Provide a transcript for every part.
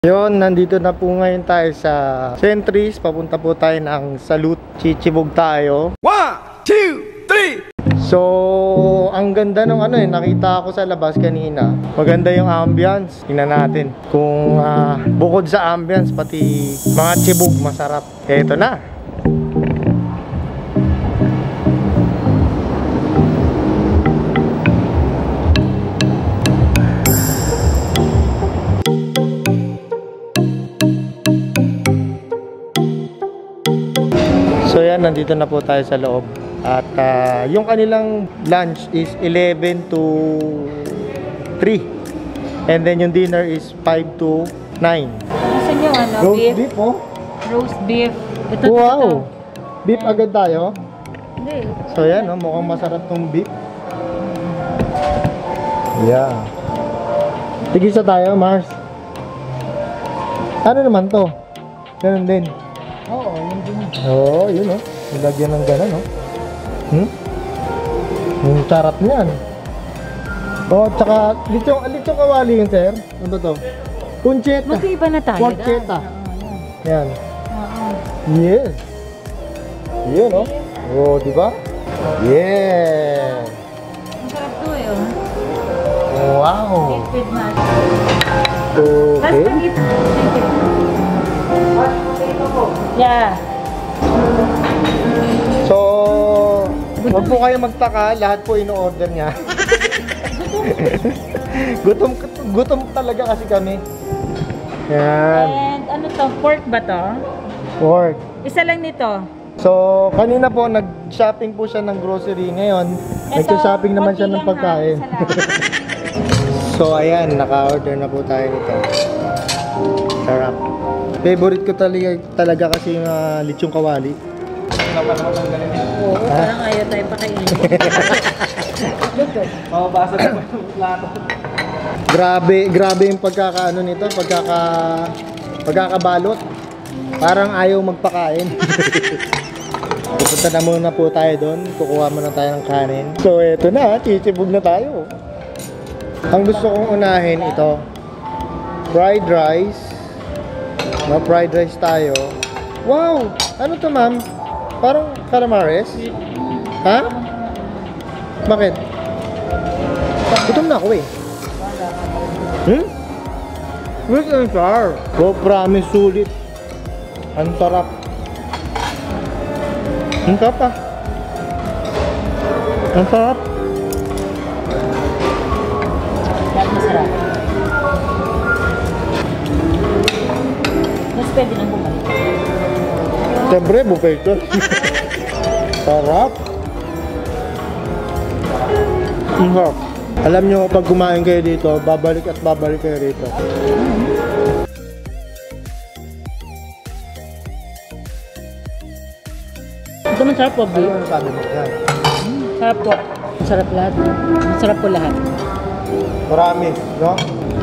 Yun, nandito na po ngayon tayo sa Centris. Papunta po tayo ng SALUT. Chichibog tayo. 1, 2, 3. So, ang ganda ng nakita ako sa labas kanina. Maganda yung ambience. Tingnan natin kung bukod sa ambience, pati mga chibog masarap. Eto na. So yan, nandito na po tayo sa loob. At yung kanilang lunch is 11 to 3. And then yung dinner is 5 to 9. Nasaan yung roast beef, oh? Roast beef. Ito, wow! Ito. Beef agad tayo? Hindi. So yan, mukhang masarap tong beef. Yeah. Tigisa tayo, Mars. Ano naman to? Ganun din. Oo, yun din. Oo, yun oh. Nilagyan ng gano'n, no? Yung sarap niyan. Oh, tsaka litsong kawali yun, sir. Ano to? Puncheta. Mag-iba na tayo. Puncheta. Yan. Yes. Yun, oh. Oh, di ba? Yeah. Ang sarap to eh, oh. Wow. With match. Okay. Yeah. So, huwag po kayo magtaka, lahat po ino-order niya. gutom talaga kasi kami. Yan. And ano to? Pork ba to? Pork. Isa lang nito. So, kanina po, nag-shopping po siya ng grocery. Ngayon, nag-shopping naman siya ng pagkain. So, ayan, naka-order na po tayo nito. Sarap. Favorite ko talaga kasi yung litsong kawali. Oo, parang ayaw tayo pakainin. Mababasa naman yung plato. Grabe yung pagkakaano nito, pagkakabalot. Parang ayaw magpakain. Pupunta na muna po tayo doon, kukuha muna tayo ng kanin. So eto na, chichibog na tayo. Ang gusto kong unahin ito, fried rice. Fried rice tayo. Wow! Ano to, ma'am? Parang calamares? Ha? Bakit? Gutom na ako eh. Sweet and sour. Oh, promise, sulit. Ang sarap. Ang sarap ah. Ang sarap. Lahat masarap. Mas pwede nang bumalik. Siyempre, buffet ito. Sarap. Ang sarap. Alam nyo, pag kumain kayo dito, babalik at babalik kayo rito. Ito masarap po, Ano ang sabi mo? Yan. Sarap po. Masarap lahat. Masarap po lahat. Marami, no?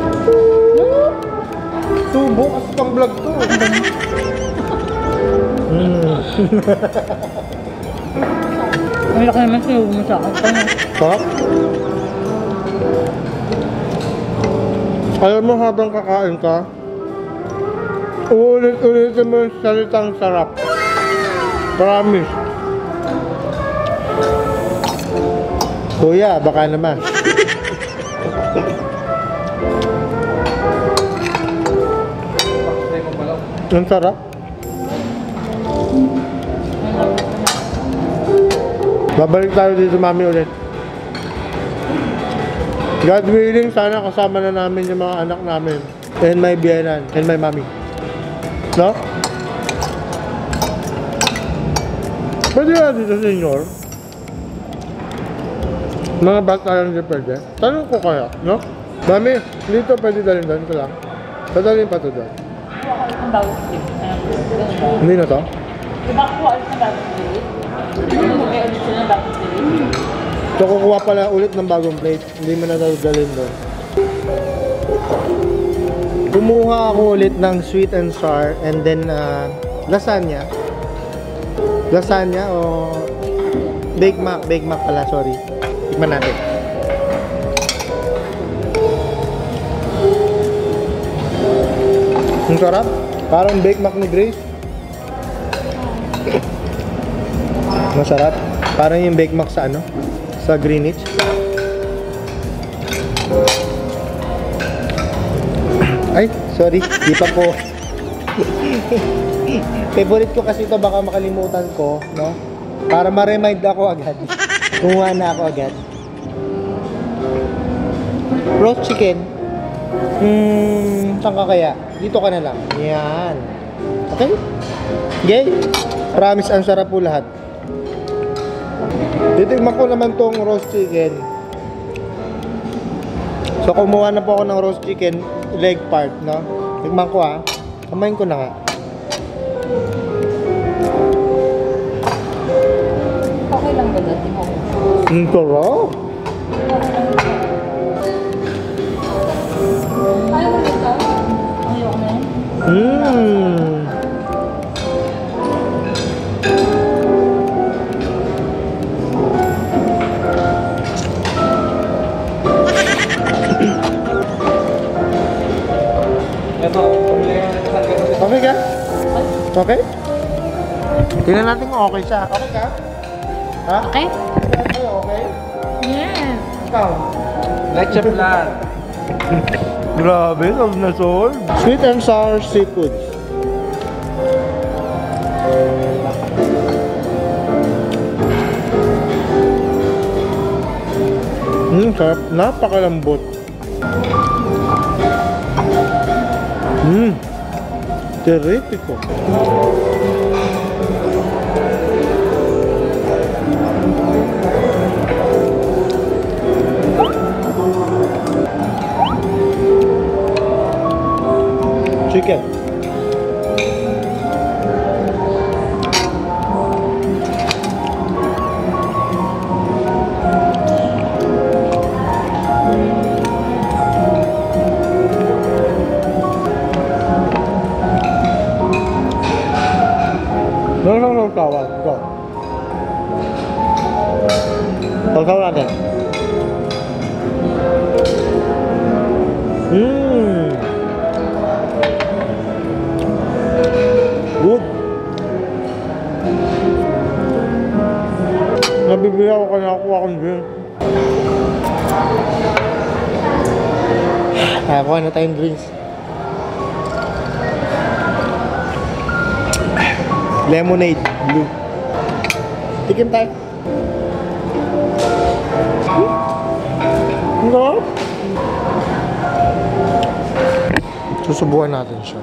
Tubo kasi pang vlog to. Ang laki naman sinubo mo sa akin. Sarap? Alam mo, habang kakain ka, ulit-ulitin mo yung salitang sarap. Promise. Kuya, baka naman. Ang sarap. Babalik tayo dito, mami, ulit. God willing, sana kasama na namin yung mga anak namin. And my biyenan, and my mommy. No? Pwede na dito, senyor. Mga bata lang di pwede. Tanong ko kaya, no? Mami, dito pwede dalhin doon ko lang. Dadalhin pa to doon. Ang bawang plate. Hindi na to? Diba ko alis na bawang plate? May ulit sila ng bawang plate. So kukuha pala ulit ng bagong plate. Hindi mo na dadalhin doon. Kumuha ako ulit ng sweet and sour and then lasagna. Lasagna o Bake Mac pala, sorry. Tikman natin. Ang sarap. Parang Bake Mac ni Grace. Masarap. Parang yung Bake Mac sa ano? Sa Greenwich. Ay, sorry. Di pa po. Favorite ko kasi ito. Baka makalimutan ko, no? Para ma-remind ako agad. Kumuha na ako agad. Roast chicken. Saan ka kaya? Dito ka na lang. Yan. Okay? Okay? Promise, ang sarap po lahat. Titigman ko naman tong roast chicken. So, kumuha na po ako ng roast chicken leg part, no? Tigman ko ha. Kamain ko na nga. Okay lang ba dati mo? Sarap. Ayaw mo nito? Ayaw na yun? Ito, Okay ka? Okay? Tingnan natin kung okay siya. Okay ka? Ha? Okay? Okay, okay? Yes. Ikaw? leche plan. Grabe, solve na solve. Sweet and sour seafood. Sarap. Napakalambot. Terrifico. Chicken. No, kawan. Go. Sausaw natin. Good. Nabibigyan ako kaya nakuha akong drink. Kuha na tayong drinks. Lemonade, blue. Tikim tayo. No? Susubukan natin siya.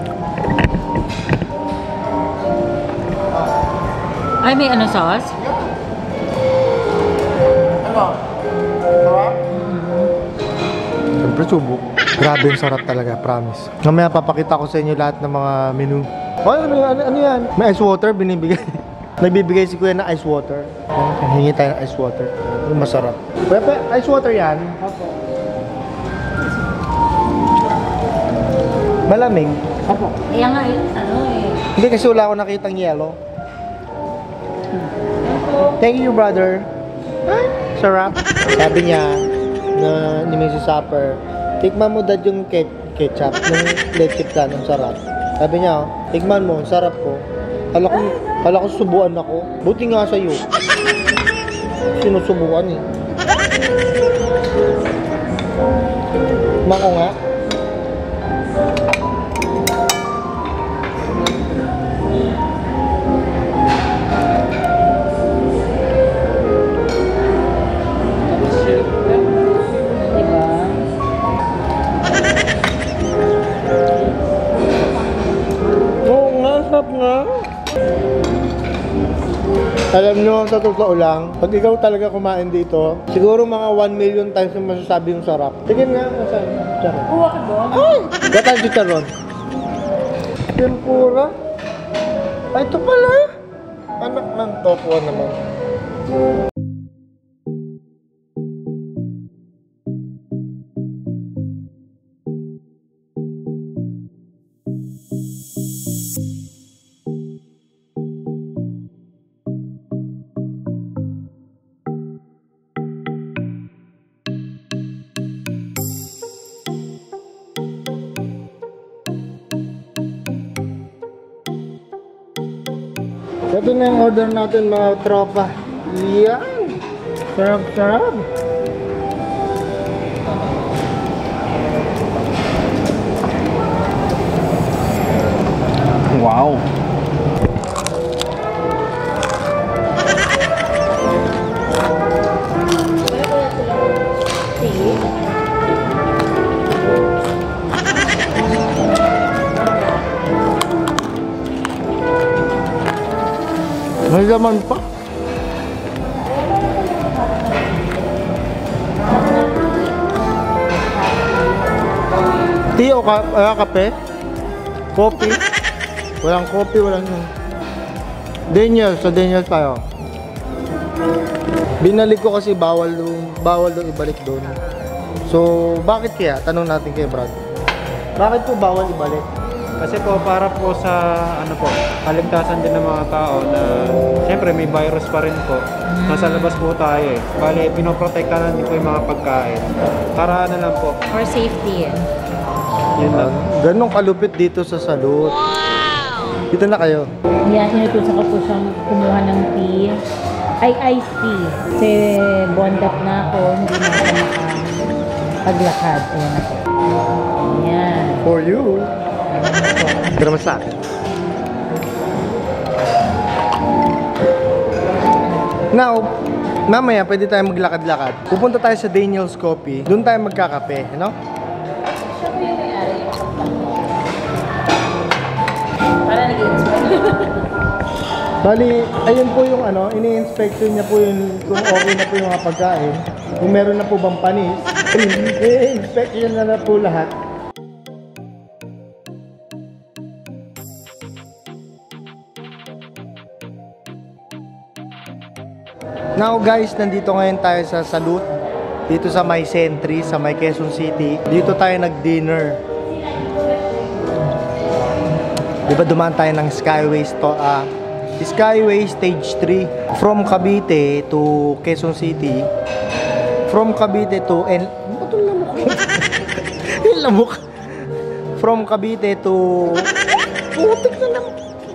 Ay, may ano sauce? Ano? Sarap? Siyempre subok. Grabe yung sarap talaga, promise. Mamaya papakita ko sa inyo lahat ng mga menu. Oh, ano yan? May ice water, binibigay. Nagbibigay si Kuya na ice water. Hingi tayo ng ice water. Yung masarap. Pepe, ice water yan? Opo. Malamig. Opo. Kaya nga ano eh. Hindi kasi wala ako nakitang yellow. Thank you, brother. Ay, sarap. Sabi niya na ni Mrs. Supper, tikman mo dad yung ketchup ng leche plan, ang sarap. Sabi niya, tikman mo, ang sarap ko. Kala ko subuan ako. Buti nga sa'yo. Sinusubuan eh. Mako nga. Diba? Oo nga, sarap nga. Alam nyo, sa totoo lang, pag ikaw talaga kumain dito, siguro mga 1 million times yung masasabi yung sarap. Tingin nga, masarap. Charot. Kuha ka doon? Ay! Gata yung chicharon. Tempura. Ay, ito pala. Anak ng tofu naman. Ito na yung order natin mga tropa. Yan. Sarap, sarap. Wow. May laman pa. Tea o kape? Coffee? Walang coffee, walang yun. Daniel, sa Daniel tayo. Binalik ko kasi bawal doon ibalik doon. So, bakit kaya? Tanong natin kay Brad. Bakit po bawal ibalik? Kasi po para po sa ano po, kaligtasan din ng mga tao na siyempre may virus pa rin po. Nasa labas po tayo eh. Bali, pinoprotektahan din po yung mga pagkain. Para ano lang po. For safety eh. Yun lang. Ganong kalupit dito sa SALUT. Dito na kayo. Yan, sinutusan ko po siyang kumuha ng tea. Ay, iced tea. Kasi bond up na ako, hindi na ako makapaglakad. Ayan ako. Ayan. For you. Hindi naman sa akin. Now, mamaya pwede tayo maglakad-lakad. Pupunta tayo sa Daniel's Coffee. Doon tayo magkakape, no? Siya po yung may-ari. Para nag-i-inspire. Bali, ayun po yung ano, ini-inspection niya po yung kung okay na po yung mga pagkain. Kung meron na po bang panis, i-inspection na po lahat. Now guys, nandito ngayon tayo sa SALUT. Dito sa may Sentry, sa may Quezon City. Dito tayo nag-dinner. Diba dumaan tayo ng Skyway Stage 3 from Cavite to Quezon City. From Cavite to ba't yung lamok? Yung lamok. From Cavite to putik na lamok.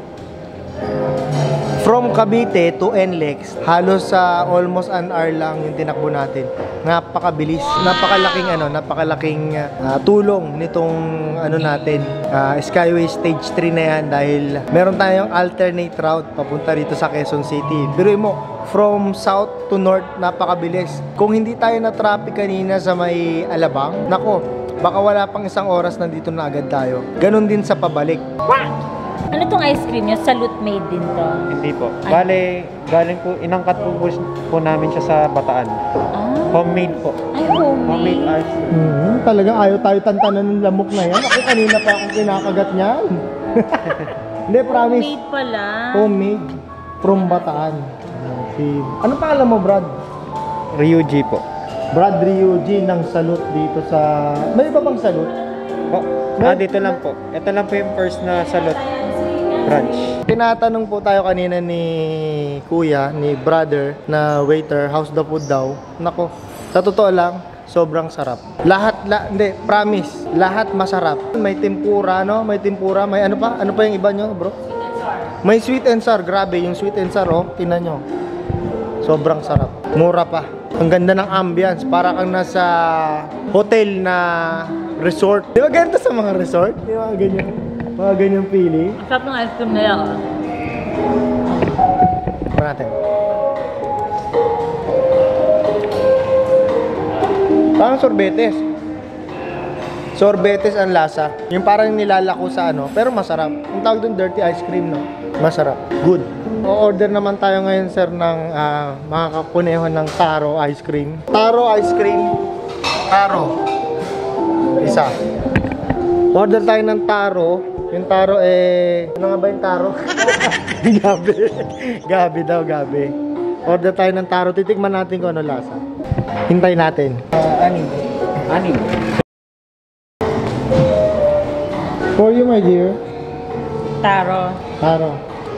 From Cavite to NLEX, halos almost an hour lang yung tinakbo natin. Napakabilis. Napakalaking tulong nitong natin, Skyway Stage 3 na yan dahil meron tayong alternate route papunta rito sa Quezon City. Pero mo, from south to north, napakabilis. Kung hindi tayo na traffic kanina sa may Alabang, nako, baka wala pang isang oras nandito na agad tayo. Ganon din sa pabalik. Ano tong ice cream nyo? SALUT made din to? Hindi po. Bale, galing po, inangkat po namin siya sa Bataan. Homemade po. Ay, homemade. Ice cream. Talagang ayaw tayo tantanan ng lamok na yan. Ako kanina pa akong kinakagat niyan. Hindi, promise. Homemade pala. Homemade. From Bataan. Anong pangalan mo, Brad? Ryuji po. Brad Ryuji ng SALUT dito sa... May iba bang SALUT? Po. Dito lang po. Ito lang po yung first na SALUT branch. Tinatanong po tayo kanina ni kuya, ni brother na waiter, how's the food daw? Nako, sa totoo lang, sobrang sarap. Hindi, promise, lahat masarap. May tempura, no? May tempura, may ano pa? Ano pa yung iba nyo, bro? May sweet and sour, grabe, yung sweet and sour, oh, tingnan nyo. Sobrang sarap. Mura pa. Ang ganda ng ambience, para kang nasa hotel na resort. Di ba ganito sa mga resort? Di ba ganyan? Mga ganyang feeling. Sarap ng ice cream na yan. Ito natin. Parang sorbetes. Sorbetes ang lasa. Yung parang nilalako sa pero masarap. Ang tawag doon dirty ice cream, no? Masarap. Good. O-order naman tayo ngayon, sir, ng mga kapuneho ng taro ice cream. Taro ice cream. Taro. Isa. Order tayo ng taro. Yung taro ano nga ba yung taro? Gabi. Gabi daw, gabi. Order tayo ng taro. Titikman natin kung ano lasa. Hintay natin. Anim. For you, my dear. Taro. Taro.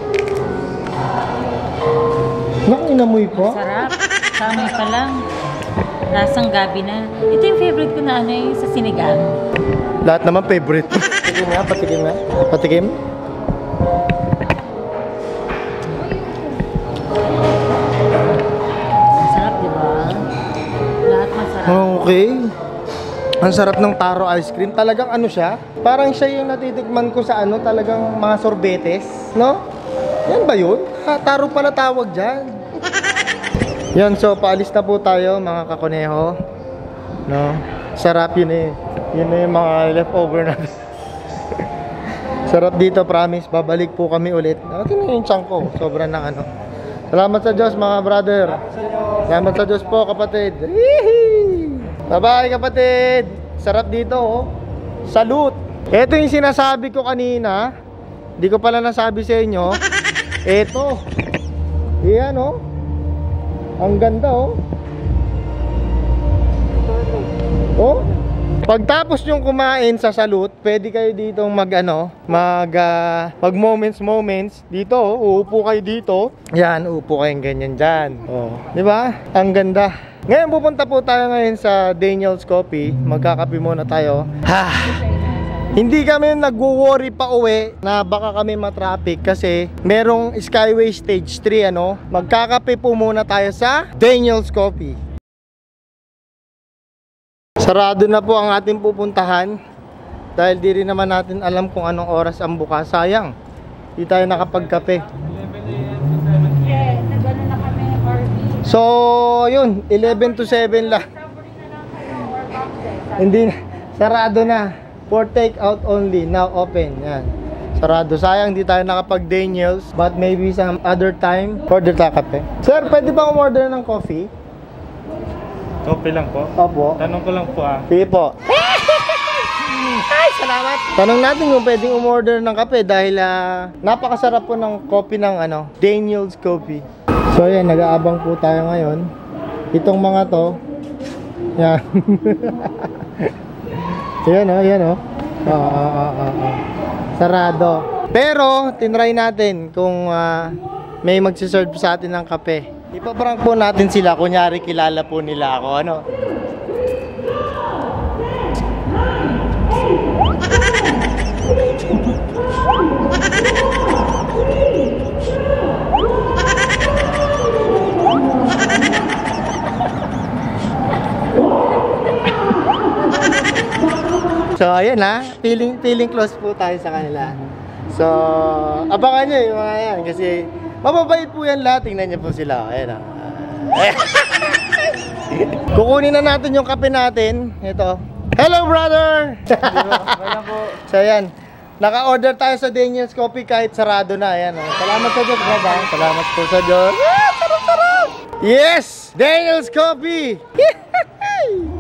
Naku, inamoy po. Sarap. Samay pa lang. Lasang gabi na. Ito yung favorite ko na sa sinigang. Lahat naman favorite. Patikim nga, patikim nga. Patikim. Okay. Ang sarap ng taro ice cream. Talagang ano siya? Parang siya yung natitikman ko sa ano, talagang mga sorbetes, no? Yan ba yun? Taro pala tawag dyan. Yan, so paalis na po tayo mga kakoneho. No? Sarap yun eh. Yun na yung mga leftover natin. Sarap dito, promise. Babalik po kami ulit. Tingnan yung chunk ko. Sobrang ng ano. Salamat sa Diyos mga brother. Salamat sa Diyos po kapatid. Bye-bye kapatid. Sarap dito oh. Salute. Ito yung sinasabi ko kanina. Di ko pala nasabi sa inyo. Ito. Yan oh. Ang ganda oh. Oh. Pagtapos yung kumain sa Salute, pwede kayo dito mag moments dito oh. Uupo kayo dito. Yan, uupo kayong ganyan dyan. Oh. Di ba? Ang ganda. Ngayon pupunta po tayo ngayon sa Daniel's Coffee. Magkakape muna tayo. Hindi kami nagwo-worry pa uwi na baka kami matraffic kasi merong Skyway Stage 3 ano. Magkakape po muna tayo sa Daniel's Coffee. Sarado na po ang ating pupuntahan dahil di rin naman natin alam kung anong oras ang bukas. Sayang, di tayo nakapagkape. So, yun, 11 to 7 lang. Hindi, sarado na. For take out only, now open. Yan. Sarado. Sayang, di tayo nakapag-Daniels. But maybe some other time, order tayo kape. Sir, pwede ba umorder ng coffee? Coffee lang po? Opo. Tanong ko lang po Sige po. Ay, salamat. Tanong natin kung pwedeng umorder ng kape dahil napakasarap po ng coffee ng Daniel's Coffee. So ayan, nag-aabang po tayo ngayon. Itong mga to, yan. Yan oh. Sarado. Pero, tinry natin kung may magsiserve sa atin ng kape. Ipaprank po natin sila, kunyari kilala po nila ako, ano? So ayan feeling close po tayo sa kanila. So abangan nyo yung mga yan kasi mababait po yan lahat. Tingnan nyo po sila. Ayan kukunin na natin yung kape natin. Ito. Hello brother. So ayan, naka-order tayo sa Daniel's Coffee kahit sarado na. Ayan salamat sa Diyos brother. Salamat po sa Diyos. Sarap. Yes, Daniel's Coffee.